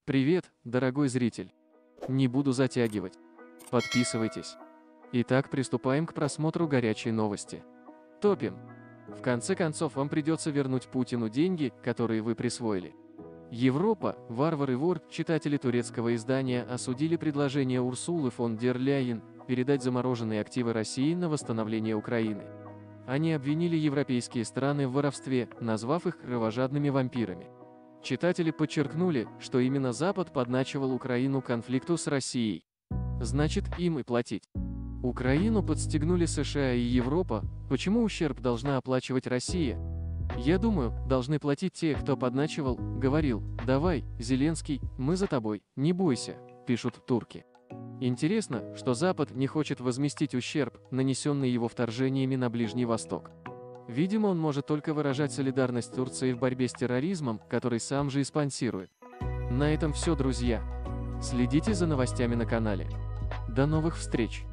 Привет, дорогой зритель. Не буду затягивать. Подписывайтесь. Итак, приступаем к просмотру горячей новости. Топим. В конце концов, вам придется вернуть Путину деньги, которые вы присвоили. Европа, варвар и вор, читатели турецкого издания осудили предложение Урсулы фон дер Ляйен передать замороженные активы России на восстановление Украины. Они обвинили европейские страны в воровстве, назвав их кровожадными вампирами. Читатели подчеркнули, что именно Запад подначивал Украину к конфликту с Россией. Значит, им и платить. Украину подстегнули США и Европа, почему ущерб должна оплачивать Россия? Я думаю, должны платить те, кто подначивал, говорил: «Давай, Зеленский, мы за тобой, не бойся», пишут турки. Интересно, что Запад не хочет возместить ущерб, нанесенный его вторжениями на Ближний Восток. Видимо, он может только выражать солидарность Турции в борьбе с терроризмом, который сам же и спонсирует. На этом все, друзья. Следите за новостями на канале. До новых встреч!